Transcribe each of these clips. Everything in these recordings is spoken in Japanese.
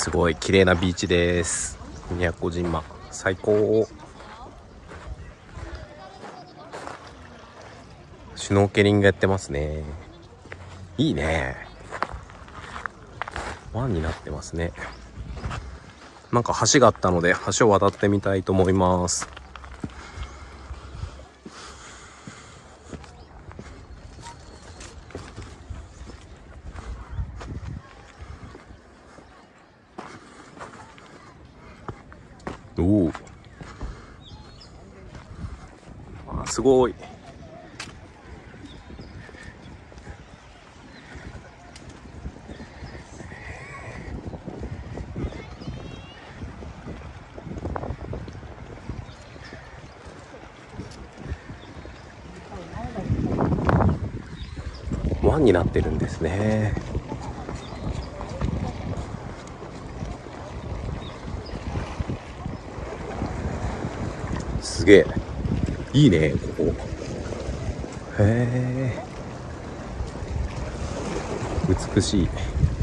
すごい綺麗なビーチです。宮古島最高。シュノーケリングやってますね。いいね。湾になってますね。なんか橋があったので橋を渡ってみたいと思います。おお、すごい。湾になってるんですね。すげえいいねここ。へえ、美しい。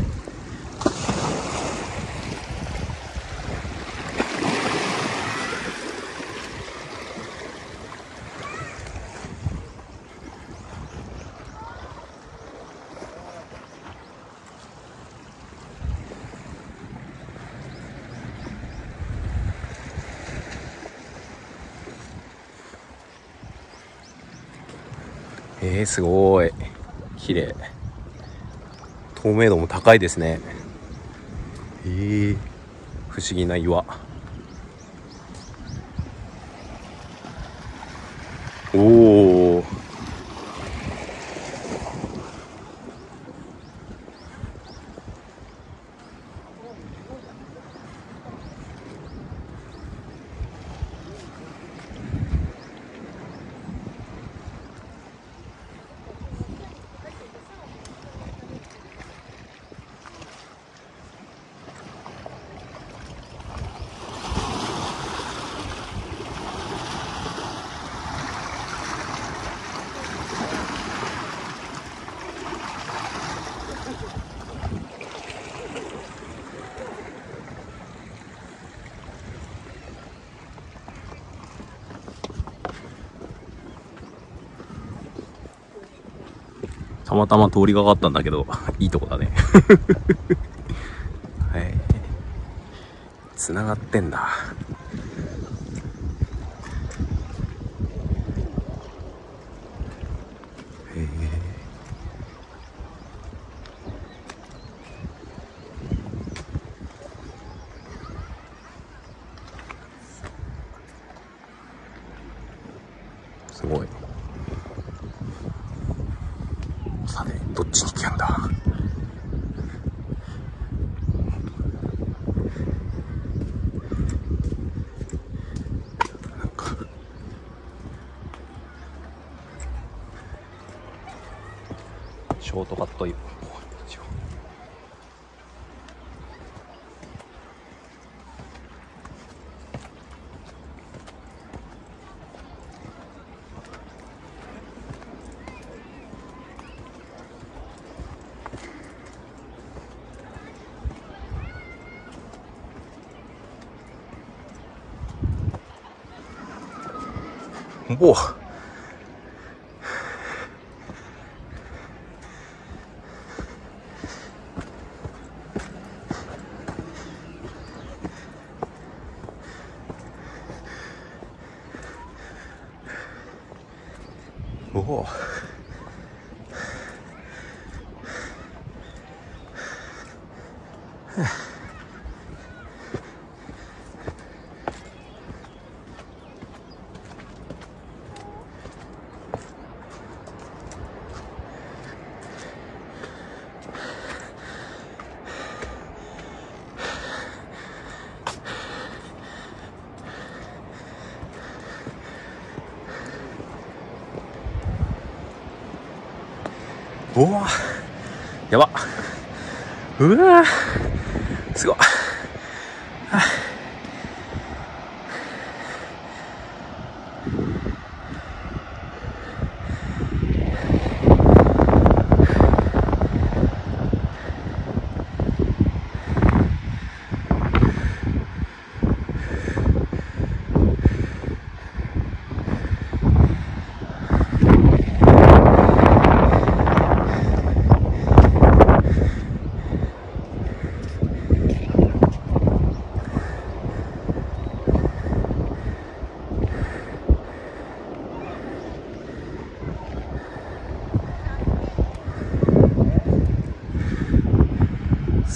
すごい綺麗。透明度も高いですね。不思議な岩。おお、たまたま通りがかったんだけどいいとこだね。つながってんだ。すごい。さてどっちに行くんだ。なんかショートカットよ。おお、おお、おわ、やば。うわすごい。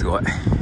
ごい。